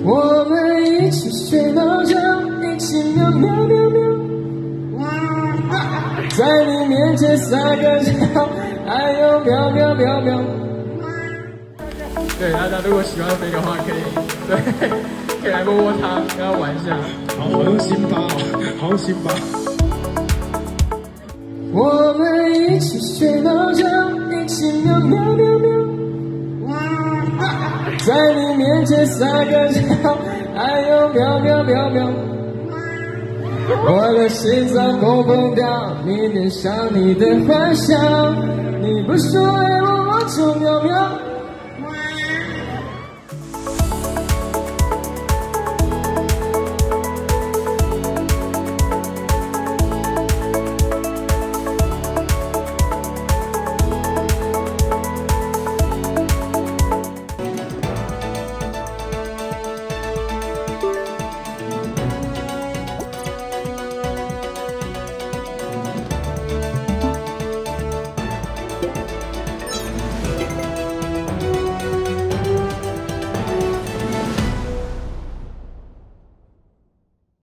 我们一起睡到觉，一起喵喵喵喵，在你面前撒个娇，还有喵喵喵喵。对，大家如果喜欢飞的话，可以来摸摸它，跟它玩一下。 好用心吧哦，好用心吧。 我们一起睡到觉，一起喵喵喵喵，在你面前撒个娇，还有喵喵喵喵。我的心脏砰砰跳，你脸上你的欢笑，你不说爱我，我就喵喵。